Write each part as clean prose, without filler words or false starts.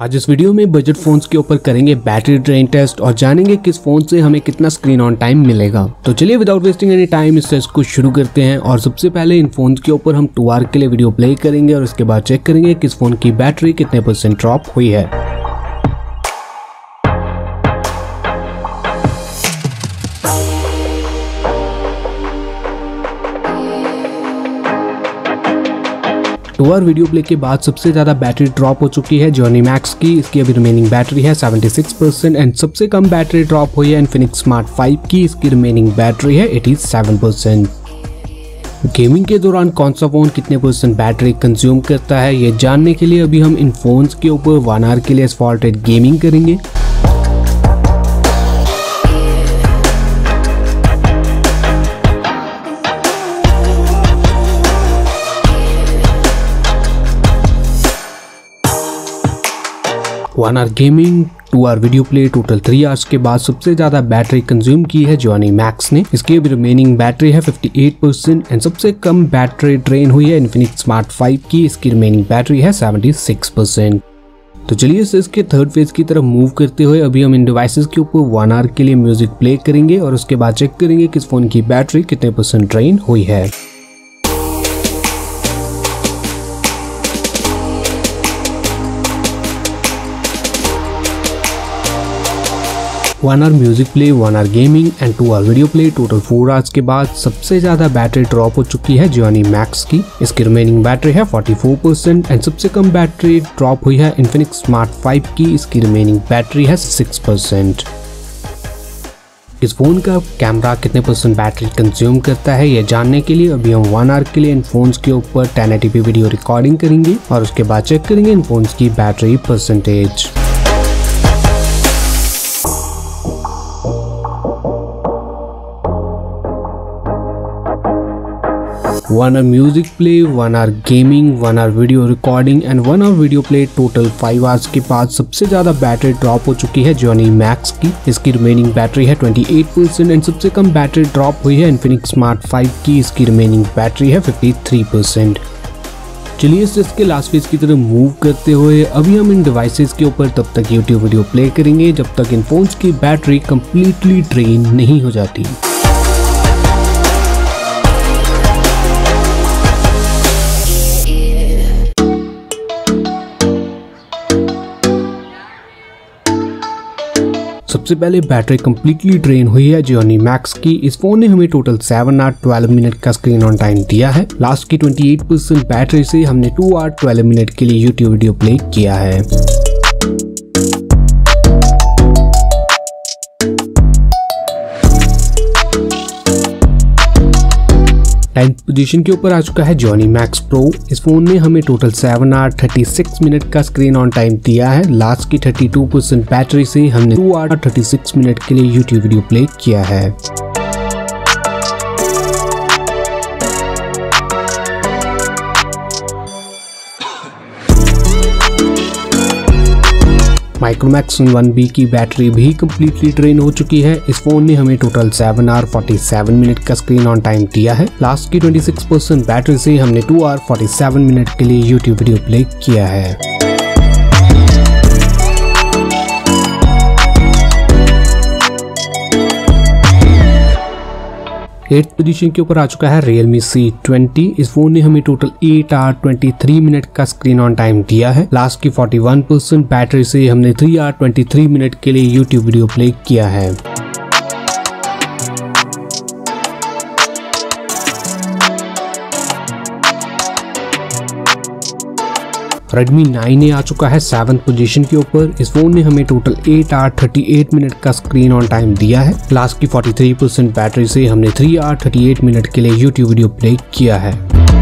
आज इस वीडियो में बजट फोन्स के ऊपर करेंगे बैटरी ड्रेन टेस्ट और जानेंगे किस फोन से हमें कितना स्क्रीन ऑन टाइम मिलेगा। तो चलिए विदाउट वेस्टिंग एनी टाइम इस टेस्ट को शुरू करते हैं। और सबसे पहले इन फोन्स के ऊपर हम 2 आवर के लिए वीडियो प्ले करेंगे और उसके बाद चेक करेंगे किस फोन की बैटरी कितने % ड्रॉप हुई है। और वीडियो प्ले के बाद सबसे ज्यादा बैटरी ड्रॉप हो चुकी है Xiaomi Max की, इसकी अभी रिमेनिंग बैटरी है 76% एंड सबसे कम बैटरी ड्रॉप हुई है Infinix Smart 5 की, इसकी रिमेनिंग बैटरी है 87%। गेमिंग के दौरान कौन सा फोन कितने % बैटरी कंज्यूम करता है ये जानने के लिए अभी हम इन फोन्स के ऊपर 1 आवर के लिए एस्फॉल्ट रेट गेमिंग करेंगे। Hour gaming, 2 hour video play, total 3 hours के बाद सबसे ज्यादा बैटरी कंज्यूम की है Xiaomi Max ने, इसकी अभी रिमेनिंग बैटरी है 58% एंड सबसे कम बैटरी ड्रेन हुई है Infinix Smart 5 की, इसकी रिमेनिंग बैटरी है 76%। तो चलिए इसके थर्ड फेज की तरफ मूव करते हुए अभी हम इन डिवाइसेस के ऊपर 1 आवर के लिए म्यूजिक प्ले करेंगे और उसके बाद चेक करेंगे किस फोन की बैटरी कितने % ड्रेन हुई है। One hour music play, 1 hour gaming and 2 hour video play, total 4 hours के बाद सबसे ज्यादा बैटरी ड्रॉप हो चुकी है Xiaomi Max की, इसकी रिमेनिंग बैटरी है 44% एंड सबसे कम बैटरी ड्रॉप हुई है Infinix Smart 5 की, इसकी रिमेनिंग बैटरी है 6%। इस फोन का कैमरा कितने % बैटरी कंज्यूम करता है ये जानने के लिए अभी हम 1 आवर के लिए इन फोन्स के ऊपर 1080p वीडियो रिकॉर्डिंग करेंगे और उसके बाद चेक करेंगे इन फोन्स की battery %। 1 hour music play, 1 hour gaming, 1 hour video recording and 1 hour video play, total 5 hours के बाद सबसे ज्यादा बैटरी ड्रॉप हो चुकी है Xiaomi Max की, इसकी रिमेनिंग बैटरी है 28% एंड सबसे कम बैटरी ड्रॉप हुई है Infinix Smart 5 की, इसकी रिमेनिंग बैटरी है 53%। चलिए इसके लास्ट फेज की तरफ मूव करते हुए अभी हम इन डिवाइसेस के ऊपर तब तक YouTube वीडियो प्ले करेंगे जब तक इन फोन्स की बैटरी कंप्लीटली ड्रेन नहीं हो जाती। सबसे पहले बैटरी कंप्लीटली ड्रेन हुई है Xiaomi Max की, इस फोन ने हमें टोटल 7 आवर 12 मिनट का स्क्रीन ऑन टाइम दिया है। लास्ट की 28% बैटरी से हमने 2 आवर 12 मिनट के लिए YouTube वीडियो प्ले किया है। टेंथ पोजीशन के ऊपर आ चुका है Xiaomi Max Pro, इस फोन ने हमें टोटल 7 आवर 36 मिनट का स्क्रीन ऑन टाइम दिया है। लास्ट की 32% बैटरी से हमने 2 आवर 36 मिनट के लिए YouTube वीडियो प्ले किया है। Micromax 1B की बैटरी भी कंप्लीटली ड्रेन हो चुकी है, इस फोन ने हमें टोटल 7 आवर 47 मिनट का स्क्रीन ऑन टाइम दिया है। लास्ट की 26% बैटरी से हमने 2 आवर 47 मिनट के लिए YouTube वीडियो प्ले किया है। 8th पोजीशन के ऊपर आ चुका है Realme C20, इस फोन ने हमें टोटल 8 आवर 23 मिनट का स्क्रीन ऑन टाइम दिया है। लास्ट की 41% बैटरी से हमने 3 आवर 23 मिनट के लिए YouTube वीडियो प्ले किया है। Redmi 9 आ चुका है 7th पोजीशन के ऊपर, इस फोन ने हमें टोटल 8 आवर 38 मिनट का स्क्रीन ऑन टाइम दिया है। लास्ट की 43% बैटरी से हमने 3 आवर 38 मिनट के लिए YouTube वीडियो प्ले किया है।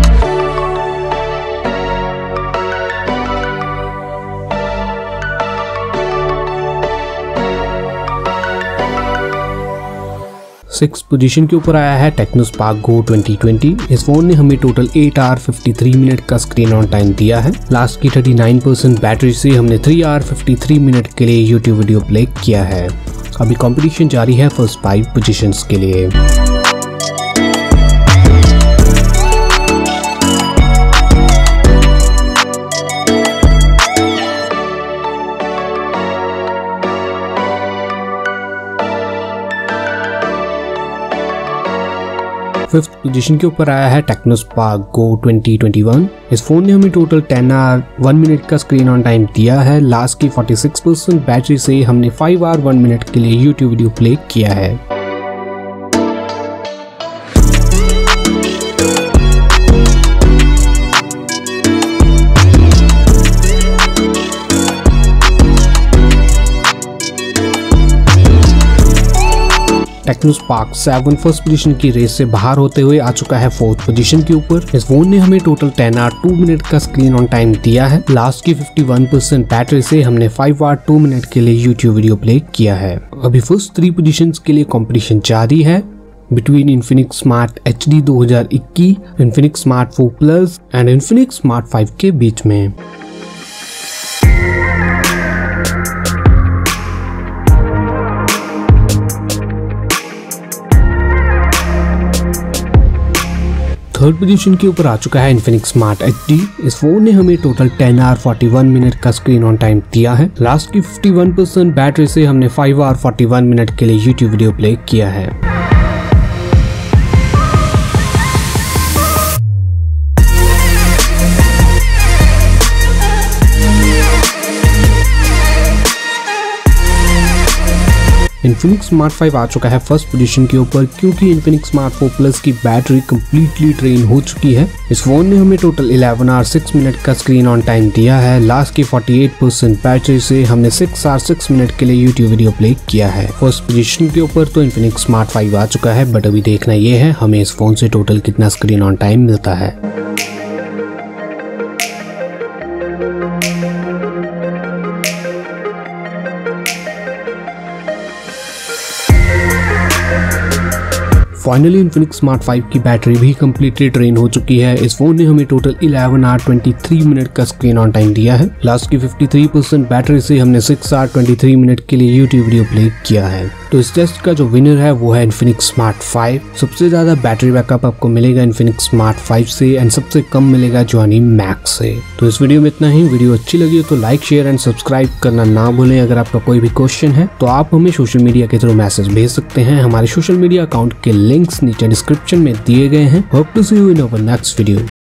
सिक्स पोजीशन के ऊपर आया है Tecno Spark Go 2020, इस फोन ने हमें टोटल 8 आवर 53 मिनट का स्क्रीन ऑन टाइम दिया है। लास्ट की 39% बैटरी से हमने 3 आवर 53 मिनट के लिए YouTube वीडियो प्ले किया है। अभी कंपटीशन जारी है फर्स्ट 5 पोजीशंस के लिए। फिफ्थ पोजीशन के ऊपर आया है टेक्नो स्पार्क गो 2021। इस फोन ने हमें टोटल 10 आवर 1 मिनट का स्क्रीन ऑन टाइम दिया है। लास्ट की 46% बैटरी से हमने 5 आवर 1 मिनट के लिए यूट्यूब वीडियो प्ले किया है। टेक्नो स्पार्क 7 फर्स्ट पोजीशन की रेस से बाहर होते हुए आ चुका है फोर्थ पोजीशन के ऊपर। इस फोन ने हमें टोटल 10 आवर 2 मिनट का स्क्रीन ऑन टाइम दिया है। लास्ट की 51% बैटरी से हमने 5 आवर 2 मिनट के लिए यूट्यूब वीडियो प्ले किया है। अभी फर्स्ट 3 पोजीशंस के लिए कंपटीशन जारी है between Infinix Smart HD 2021, Infinix Smart 4 plus and Infinix Smart 5 के बीच में। थर्ड पोजीशन के ऊपर आ चुका है इन्फिनिक्स स्मार्ट HD। इस फोन ने हमें टोटल 10 आवर 41 मिनट का स्क्रीन ऑन टाइम दिया है। लास्ट की 51% बैटरी से हमने 5 आवर 41 मिनट के लिए यूट्यूब वीडियो प्ले किया है। इन्फिनिक्स स्मार्ट 5 आ चुका है फर्स्ट पोजीशन के ऊपर क्योंकि इन्फिनिक्स स्मार्ट 4 प्लस की बैटरी कंप्लीटली ड्रेन हो चुकी है। इस फोन ने हमें टोटल 11 आवर 6 मिनट का स्क्रीन ऑन टाइम दिया है। लास्ट की 48% बैटरी से हमने 6 आवर 6 मिनट के लिए यूट्यूब वीडियो प्ले किया है। फर्स्ट पोजीशन के ऊपर तो इन्फिनिक्स स्मार्ट 5 आ चुका है, बट अभी देखना ये है हमें इस फोन से टोटल कितना स्क्रीन ऑन टाइम मिलता है। फाइनली इन्फिनिक्स स्मार्ट 5 की बैटरी भी कंप्लीटली ड्रेन हो चुकी है। इस फोन ने हमें टोटल 11 आवर 23 मिनट का स्क्रीन ऑन टाइम दिया है। लास्ट की 53% बैटरी से हमने 6 आवर 23 मिनट के लिए यूट्यूब वीडियो प्ले किया है। तो इस टेस्ट का जो विनर है वो है इन्फिनिक्स स्मार्ट 5। सबसे ज्यादा बैटरी बैकअप आपको मिलेगा इन्फिनिक्स स्मार्ट 5 से एंड सबसे कम मिलेगा Gionee Max से। तो इस वीडियो में इतना ही। वीडियो अच्छी लगी हो तो लाइक शेयर एंड सब्सक्राइब करना ना भूलें। अगर आपका कोई भी क्वेश्चन है तो आप हमें सोशल मीडिया के थ्रू मैसेज भेज सकते हैं। हमारे सोशल मीडिया अकाउंट के लिंक्स नीचे डिस्क्रिप्शन में दिए गए हैं। Hope to see you in our next video.